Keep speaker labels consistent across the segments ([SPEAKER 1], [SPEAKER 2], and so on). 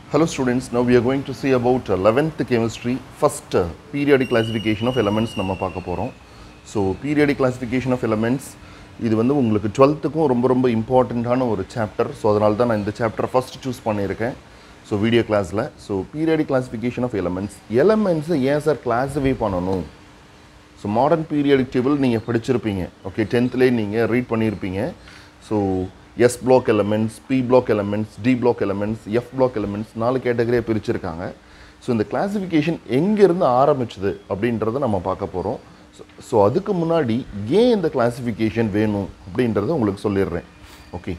[SPEAKER 1] Hello students, now we are going to see about 11th chemistry first periodic classification of elements நம்ம பார்க்க போறோம். So periodic classification of elements இது வந்து உங்களுக்கு 12th-க்கும் ரொம்ப இம்பார்ட்டன்ட்டான ஒரு சாப்டர். ஸோ அதனால தான் நான் இந்த சாப்டர் ஃபர்ஸ்ட் சூஸ் பண்ணியிருக்கேன். ஸோ வீடியோ கிளாஸில் ஸோ பீரியாடிக் கிளாஸிஃபிகேஷன் ஆஃப் எலமெண்ட்ஸை ஏன் சார் கிளாஸிஃபை பண்ணணும்? ஸோ மாடர்ன் பீரியாடிக் டேபிள் நீங்கள் படிச்சிருப்பீங்க. ஓகே, 10th-லேயே நீங்கள் ரீட் பண்ணியிருப்பீங்க. So S block elements, P block elements, D block elements, F block elements 4 கேட்டகரியாக பிரிச்சிருக்காங்க. ஸோ இந்த கிளாஸிஃபிகேஷன் எங்கேருந்து ஆரம்பிச்சுது அப்படின்றத நம்ம பார்க்க போகிறோம். ஸோ அதுக்கு முன்னாடி ஏன் இந்த கிளாஸிஃபிகேஷன் வேணும் அப்படின்றத உங்களுக்கு சொல்லிடுறேன். ஓகே,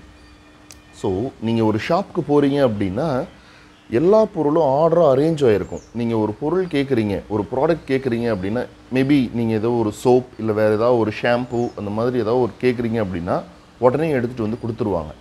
[SPEAKER 1] ஸோ நீங்கள் ஒரு ஷாப்புக்கு போகிறீங்க அப்படின்னா எல்லா பொருளும் ஆர்டராக அரேஞ்ச் ஆகிருக்கும். நீங்கள் ஒரு பொருள் கேட்குறீங்க, ஒரு ப்ராடக்ட் கேட்குறீங்க அப்படின்னா மேபி நீங்கள் ஏதோ ஒரு சோப் இல்லை வேறு ஏதாவது ஒரு ஷாம்பு அந்த மாதிரி ஏதாவது ஒரு கேட்குறீங்க அப்படின்னா உடனே எடுத்துகிட்டு வந்து கொடுத்துருவாங்க.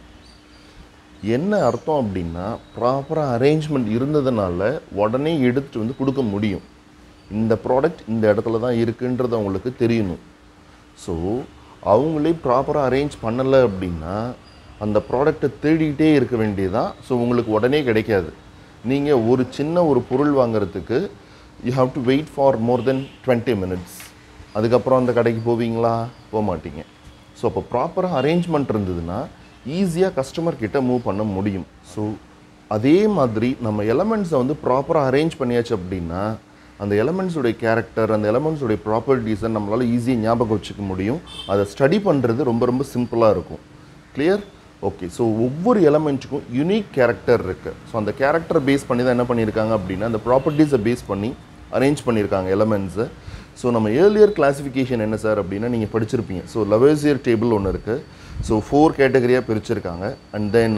[SPEAKER 1] என்ன அர்த்தம் அப்படின்னா ப்ராப்பராக அரேஞ்ச்மெண்ட் இருந்ததுனால உடனே எடுத்துகிட்டு வந்து கொடுக்க முடியும். இந்த ப்ராடக்ட் இந்த இடத்துல தான் இருக்குன்றது அவங்களுக்கு தெரியணும். ஸோ அவங்களே ப்ராப்பராக அரேஞ்ச் பண்ணலை அப்படின்னா அந்த ப்ராடக்டை தேடிக்கிட்டே இருக்க வேண்டியதான். ஸோ உங்களுக்கு உடனே கிடைக்காது. நீங்கள் ஒரு சின்ன ஒரு பொருள் வாங்கிறதுக்கு you have to wait for more then 20 minutes. அதுக்கப்புறம் அந்த கடைக்கு போவீங்களா? போக மாட்டீங்க. ஸோ அப்போ ப்ராப்பராக அரேஞ்ச்மெண்ட் இருந்ததுன்னா ஈஸியாக கஸ்டமர் கிட்ட மூவ் பண்ண முடியும். ஸோ அதே மாதிரி நம்ம எலமெண்ட்ஸை வந்து ப்ராப்பராக அரேஞ்ச் பண்ணியாச்சு அப்படின்னா அந்த எலமெண்ட்ஸுடைய கேரக்டர், அந்த எலமெண்ட்ஸுடைய ப்ராப்பர்ட்டிஸை நம்மளால் ஈஸியாக ஞாபகம் வச்சுக்க முடியும். அதை ஸ்டடி பண்ணுறது ரொம்ப சிம்பிளாக இருக்கும். கிளியர்? ஓகே, ஸோ ஒவ்வொரு எலமெண்ட்டுக்கும் யூனிக் கேரக்டர் இருக்குது. ஸோ அந்த கேரக்டரை பேஸ் பண்ணி தான் என்ன பண்ணியிருக்காங்க அப்படின்னா அந்த ப்ராப்பர்ட்டிஸை பேஸ் பண்ணி அரேஞ்ச் பண்ணியிருக்காங்க எலமெண்ட்ஸை. ஸோ நம்ம ஏர்லியர் கிளாஸிஃபிகேஷன் என்ன சார் அப்படின்னா நீங்கள் படிச்சிருப்பீங்க. ஸோ லவேசியர் டேபிள் ஒன்று இருக்குது. ஸோ 4 கேட்டகரியாக பிரிச்சிருக்காங்க. அண்ட் தென்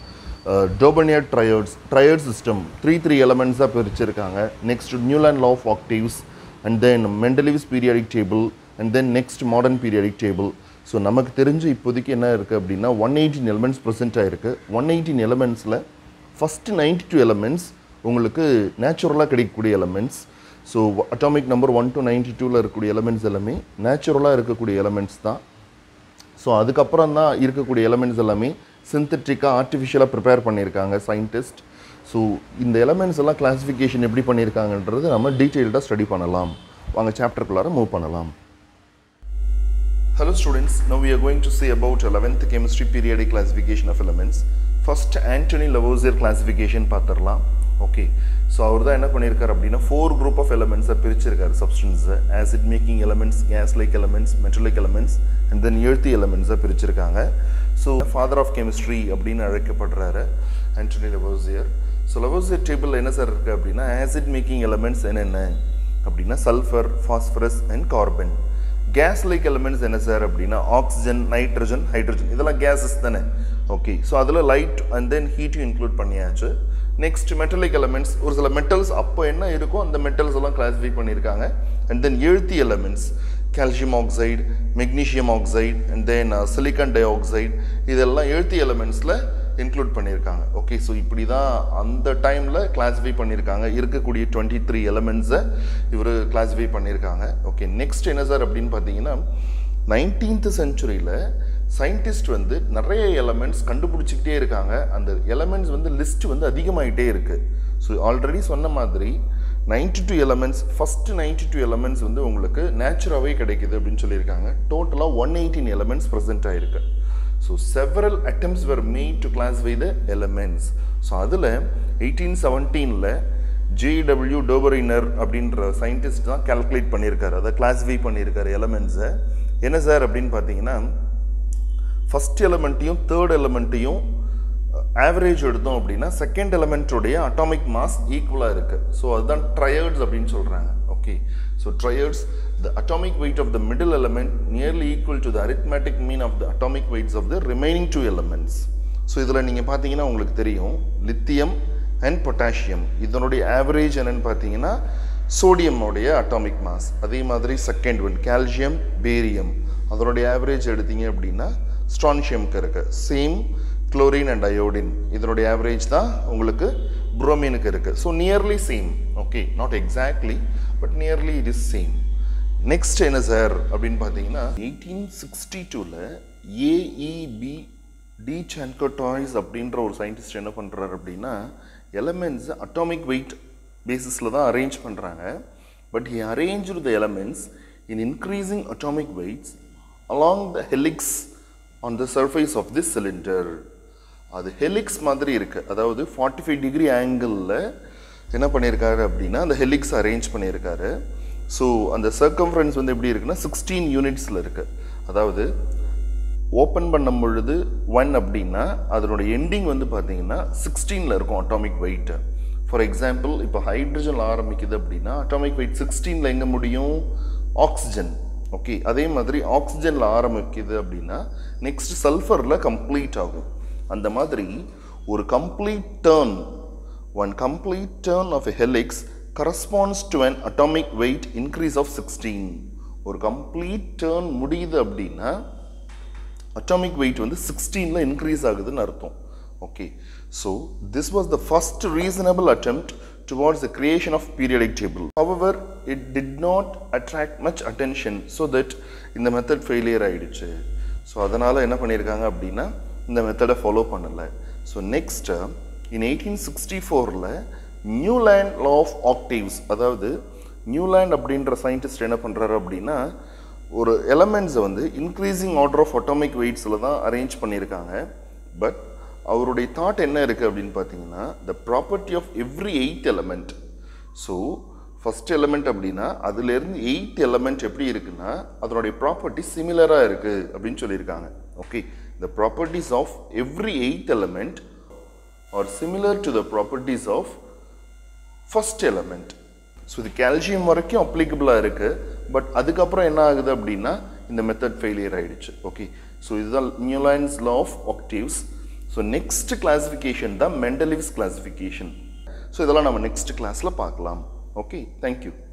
[SPEAKER 1] டோபனியர் ட்ரையர்ட் சிஸ்டம் 3 எலமெண்ட்ஸாக பிரிச்சிருக்காங்க. Next Newland law of octaves, and then Mendeleev's periodic table, and then next modern periodic table. So நமக்கு தெரிஞ்சு இப்போதைக்கு என்ன இருக்குது அப்படின்னா 118 எலமெண்ட்ஸ் ப்ரெசென்ட் ஆகிருக்கு. 118 எலமெண்ட்ஸில் ஃபஸ்ட்டு 92 எலமெண்ட்ஸ் உங்களுக்கு நேச்சுரலாக கிடைக்கக்கூடிய elements. So atomic number 1 to 92ல் இருக்கக்கூடிய எலமெண்ட்ஸ் எல்லாமே நேச்சுரலாக இருக்கக்கூடிய எலமெண்ட்ஸ் தான். ஸோ அதுக்கப்புறம் தான் இருக்கக்கூடிய எலமெண்ட்ஸ் எல்லாமே சிந்தட்டிக்காக ஆர்டிஃபிஷியலாக ப்ரிப்பேர் பண்ணியிருக்காங்க சயின்டிஸ்ட். ஸோ இந்த எலமெண்ட்ஸ் எல்லாம் கிளாஸிஃபிகேஷன் எப்படி பண்ணியிருக்காங்கன்றது நம்ம டீட்டெயில்டாக ஸ்டடி பண்ணலாம். வாங்க சாப்டருக்குள்ளார மூவ் பண்ணலாம். Hello students, now we are going to see about 11th chemistry periodic classification of elements. First Anthony Lavoisier classification பார்த்துடலாம். ஓகே, ஸோ அவர் தான் என்ன பண்ணியிருக்காரு அப்படின்னா 4 group of elements பிரிச்சிருக்காரு. சப்ஸ்டன்ஸை acid making elements, gas like elements, metallic elements, and then earthy எலமெண்ட்ஸை பிரிச்சிருக்காங்க. ஸோ ஃபாதர் ஆஃப் கெமிஸ்ட்ரி அப்படின்னு அழைக்கப்படுறாரு Antony Lavoisier. So Lavoisier table என்ன சார் இருக்குது அப்படின்னா ஆசிட் மேக்கிங் எலமெண்ட்ஸ் என்னென்ன அப்படின்னா sulphur, phosphorus and carbon. Gas like elements என்ன சார் அப்படின்னா ஆக்சிஜன், நைட்ரஜன், ஹைட்ரஜன், இதெல்லாம் கேஸஸ் தானே. ஓகே, ஸோ அதில் லைட் அண்ட் தென் ஹீட்டும் இன்க்ளூட் பண்ணியாச்சு. நெக்ஸ்ட் மெட்டலிக் எலமெண்ட்ஸ், ஒரு சில மெட்டல்ஸ் அப்போ என்ன இருக்கோ அந்த மெட்டல்ஸ் எல்லாம் கிளாஸிஃபை பண்ணியிருக்காங்க. And then earthy elements calcium oxide, magnesium oxide, and then silicon dioxide, இதெல்லாம் எர்த்தி எலமெண்ட்ஸில் இன்க்ளூட் பண்ணியிருக்காங்க. ஓகே, ஸோ இப்படி தான் அந்த டைமில் கிளாஸிஃபை பண்ணியிருக்காங்க. இருக்கக்கூடிய 23 எலமெண்ட்ஸை இவர் கிளாஸிஃபை பண்ணியிருக்காங்க. ஓகே, நெக்ஸ்ட் என்ன சார் அப்படின்னு பார்த்தீங்கன்னா 19th centuryயில் சயின்டிஸ்ட் வந்து நிறைய எலமெண்ட்ஸ் கண்டுபிடிச்சிக்கிட்டே இருக்காங்க. அந்த எலமெண்ட்ஸ் வந்து லிஸ்ட் வந்து அதிகமாகிட்டே இருக்குது. ஸோ ஆல்ரெடி சொன்ன மாதிரி 92 எலமெண்ட்ஸ், ஃபஸ்ட்டு 92 எலமெண்ட்ஸ் வந்து உங்களுக்கு நேச்சுராகவே கிடைக்குது அப்படின்னு சொல்லியிருக்காங்க. டோட்டலாக 118 எலமெண்ட்ஸ் ப்ரெசென்ட் ஆகிருக்கு. So several attempts were made to classify the elements. So அதில் 1817ல் J.W. டோபரினர் அப்படின்ற சயின்டிஸ்ட் தான் கால்குலேட் பண்ணியிருக்காரு, அதை கிளாஸிஃபை பண்ணியிருக்காரு எலமெண்ட்ஸை. என்ன சார் அப்படின்னு பார்த்தீங்கன்னா ஃபஸ்ட் எலமெண்ட்டையும் தேர்ட் எலமெண்ட்டையும் ஆவரேஜ் எடுத்தோம் அப்படின்னா செகண்ட் எலமெண்ட்டோடைய அட்டாமிக் மாஸ் ஈக்குவலாக இருக்குது. ஸோ அதுதான் ட்ரையர்ட்ஸ் அப்படின்னு சொல்கிறாங்க. Okay, so triads the atomic weight of the middle element nearly equal to the arithmetic mean of the atomic weights of the remaining 2 elements. So இதில் நீங்கள் பார்த்தீங்கன்னா உங்களுக்கு தெரியும் லித்தியம் அண்ட் பொட்டாசியம் இதனுடைய ஆவரேஜ் என்னென்னு பார்த்தீங்கன்னா சோடியமோடைய அட்டாமிக் மாஸ். அதே மாதிரி செகண்ட் ஒன் கால்சியம், பேரியம், அதனுடைய ஆவரேஜ் எடுத்தீங்க அப்படின்னா ஸ்ட்ரான்ஷியம்க்கு இருக்குது. சேம் குளோரின் அண்ட் அயோடின் இதனுடைய ஆவரேஜ் தான் உங்களுக்கு புரோமினுக்கு இருக்குது. So nearly same. Okay, not exactly but nearly it is same. Next என்ன சார் அப்படின்னு பார்த்தீங்கன்னா 1862ல் AEB டி சான்கோட்டாய்ஸ் அப்படின்ற ஒரு சயின்டிஸ்ட் என்ன பண்ணுறாரு அப்படின்னா எலமெண்ட்ஸ் அட்டாமிக் வெயிட் பேசிஸில் தான் அரேஞ்ச் பண்ணுறாங்க. But he arranged the elements in increasing atomic weights along the helix on the surface of this cylinder. அது ஹெலிக்ஸ் மாதிரி இருக்குது. அதாவது 45 டிகிரி ஆங்கிளில் என்ன பண்ணியிருக்காரு அப்படின்னா அந்த ஹெலிக்ஸ் அரேஞ்ச் பண்ணியிருக்காரு. ஸோ அந்த சர்க்கம்ஃபரன்ஸ் வந்து எப்படி இருக்குன்னா 16 யூனிட்ஸில் இருக்குது. அதாவது ஓப்பன் பண்ணும் பொழுது 1 அப்படின்னா அதனுடைய எண்டிங் வந்து பார்த்தீங்கன்னா 16ல் இருக்கும் அட்டாமிக் வெயிட்டு. ஃபார் எக்ஸாம்பிள் இப்போ ஹைட்ரஜன் ஆரம்பிக்குது அப்படின்னா அட்டாமிக் வெயிட் 16ல் எங்கே முடியும்? ஆக்சிஜன். ஓகே, அதே மாதிரி ஆக்சிஜனில் ஆரம்பிக்குது அப்படின்னா நெக்ஸ்ட் சல்ஃபரில் கம்ப்ளீட் ஆகும். அந்த மாதிரி ஒரு complete turn, one complete turn of a helix corresponds to an atomic weight increase of 16. ஒரு கம்ப்ளீட் டர்ன் முடியுது அப்படின்னா அட்டாமிக் வெயிட் வந்து 16ல் இன்க்ரீஸ் ஆகுதுன்னு அர்த்தம். Okay, so this was the first reasonable attempt towards the creation of periodic table. However, it did not attract much attention, so that இந்த method failure ஆயிடுச்சு. So அதனால் என்ன பண்ணியிருக்காங்க அப்படின்னா இந்த மெத்தடை ஃபாலோ பண்ணலை. ஸோ நெக்ஸ்ட் in 1864ல் நியூலேண்ட் லா ஆஃப் ஆக்டேவ்ஸ், அதாவது நியூலேண்ட் அப்படின்ற சயின்டிஸ்ட் என்ன பண்ணுறாரு அப்படின்னா ஒரு எலமெண்ட்ஸை வந்து இன்க்ரீசிங் ஆர்டர் ஆஃப் அட்டாமிக் வெயிட்ஸில் தான் அரேஞ்ச் பண்ணியிருக்காங்க. பட் அவருடைய தாட் என்ன இருக்குது அப்படின்னு பார்த்தீங்கன்னா the property of every 8 element. So first element அப்படின்னா அதுலேருந்து 8 எலமெண்ட் எப்படி இருக்குன்னா அதனுடைய ப்ராப்பர்ட்டி சிமிலராக இருக்குது அப்படின்னு சொல்லியிருக்காங்க. Okay, the properties of every 8 element are similar to the properties of first element. So இது கால்சியம் வரைக்கும் அப்ளிகபிளாக இருக்குது. பட் அதுக்கப்புறம் என்ன ஆகுது அப்படின்னா இந்த மெத்தட் ஃபெயிலியர் ஆகிடுச்சு. ஓகே, ஸோ இதுதான் Newlands law of octaves. So next classification தான் மெண்டலிவ்ஸ் கிளாஸிஃபிகேஷன். ஸோ இதெல்லாம் நம்ம நெக்ஸ்ட் கிளாஸில் பார்க்கலாம். Okay, thank you.